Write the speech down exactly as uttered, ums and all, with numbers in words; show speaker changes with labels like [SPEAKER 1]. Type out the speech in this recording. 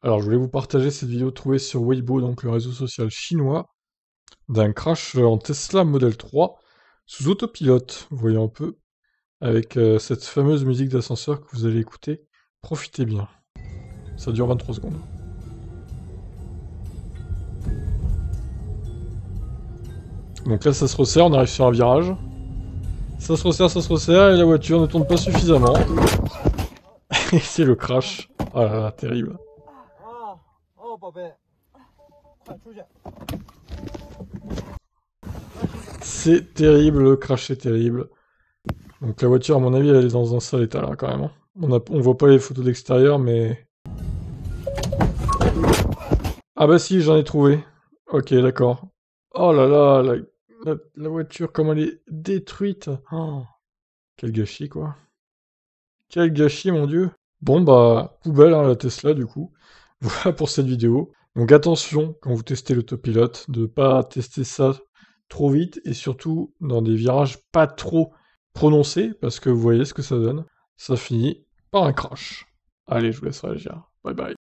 [SPEAKER 1] Alors, je voulais vous partager cette vidéo trouvée sur Weibo, donc le réseau social chinois, d'un crash en Tesla Model trois sous autopilote, vous voyez un peu, avec euh, cette fameuse musique d'ascenseur que vous allez écouter. Profitez bien. Ça dure vingt-trois secondes. Donc là, ça se resserre, on arrive sur un virage. Ça se resserre, ça se resserre, et la voiture ne tourne pas suffisamment. Et c'est le crash. Oh là là, terrible. C'est terrible, le crash est terrible. Donc la voiture, à mon avis, elle est dans un sale état là, quand même. hein. On, a, on voit pas les photos d'extérieur, mais... Ah bah si, j'en ai trouvé. Ok, d'accord. Oh là là, la, la- la voiture, comme elle est détruite. Oh, quel gâchis, quoi. Quel gâchis, mon dieu. Bon bah, poubelle, hein, la Tesla, du coup. Voilà pour cette vidéo. Donc attention, quand vous testez l'autopilote, de pas tester ça trop vite, et surtout dans des virages pas trop prononcés, parce que vous voyez ce que ça donne. Ça finit par un crash. Allez, je vous laisse réagir. Bye bye.